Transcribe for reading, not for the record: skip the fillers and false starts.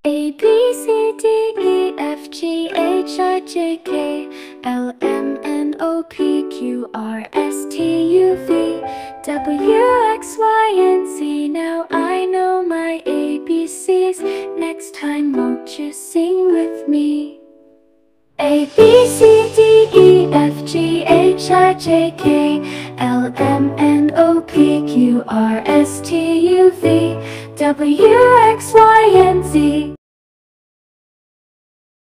A, B, C, D, E, F, G, H, I, J, K, L, M, N, O, P, Q, R, S, T, U, V, W, X, Y, and Z. Now I know my ABCs. Next time won't you sing with me? A, B, C, D, E, F, G, H, I, J, K, L, M, N, O, P, Q, R, S, T, U, V, W, X, Y, and Z.